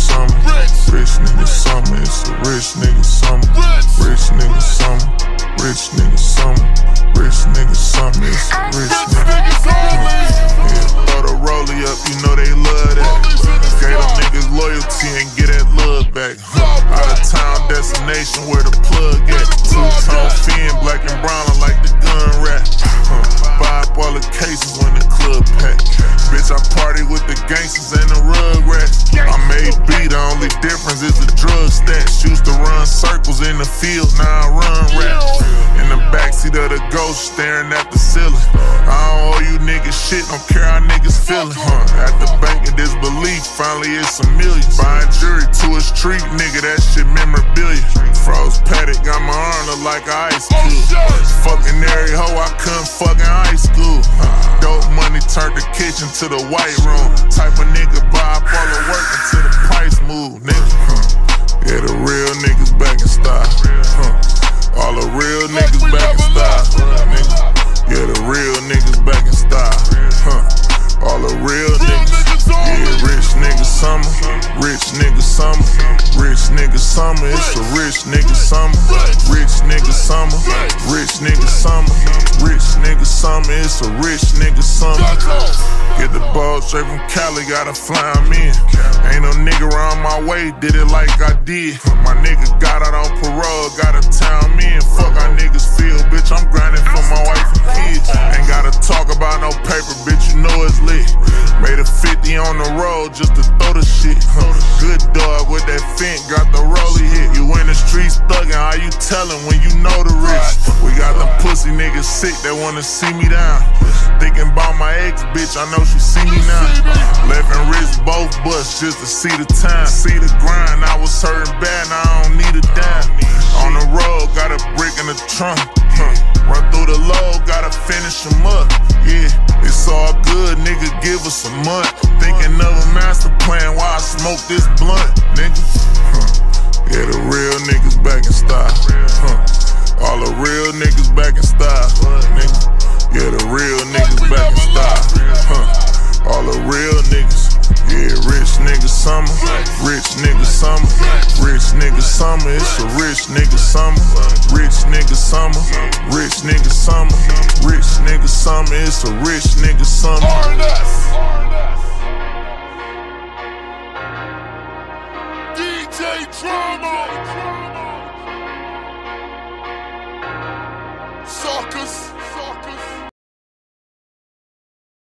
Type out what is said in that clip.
summer. Rich nigga summer, it's a rich nigga summer. Rich nigga summer, rich nigga summer. Rich nigga summer, it's a rich nigga summer. Yeah, throw the rollie up, you know they love that. Gave them niggas loyalty and get that love back. Out of town destination where the plug at. Two-tone fin, black and brown, I like the gun rap. Buy up all the cases when the club pack. Bitch, I party with the gangsters and the rugrats. I made B, the only difference is the drug stats. Used to run circles in the field, now I run rap. In the backseat of the Ghost, staring at the ceiling. I don't owe you niggas shit, don't care how niggas feelin'. At the bank of disbelief, finally it's a million. Buying jury to a street, nigga, that shit memorabilia. Froze Paddock, got my arm look like an ice cube. Fucking every hoe I couldn't fuck in high school. Dope money turned the kitchen to the white room. Type of nigga buy up all the work until the price move, nigga. Yeah, the real niggas back in style. All the real niggas back in style, nigga. Yeah, the real niggas back in style. All the real niggas. Yeah, rich nigga summer, rich nigga summer, rich nigga summer, it's a rich nigga summer, rich nigga summer, rich nigga summer, rich nigga summer, it's a rich nigga summer. Get the ball straight from Cali, gotta fly him in. Ain't no nigga around my way, did it like I did. My nigga got out on parole, gotta town me in. Fuck how niggas feel, bitch, I'm grinding for my wife and kids. Ain't gotta talk about no paper, bitch, you know it's lit. Made a 50 on the road just to throw the shit. Good dog with that fent, got the rollie hit. You in the streets thuggin', how you tellin' when you know the rich? We got them pussy niggas sick that wanna see me down. Thinking about my ex, bitch, I know she see me now. Left and wrist both bust just to see the time. See the grind, I was hurting bad, now I don't need a dime. On the road, got a brick in the trunk. Run through the load, gotta finish them up. Yeah, it's all good, nigga, give us a month. Thinking of a master plan while I smoke this blunt, nigga. Yeah, the real niggas back in style. All the real niggas back in style, nigga. Yeah, the real niggas back in style. All the real niggas. Yeah, rich nigga summer, rich nigga summer, rich nigga summer, it's a rich nigga summer, rich nigga summer, rich nigga summer, rich nigga summer, it's a rich nigga summer. DJ Drama.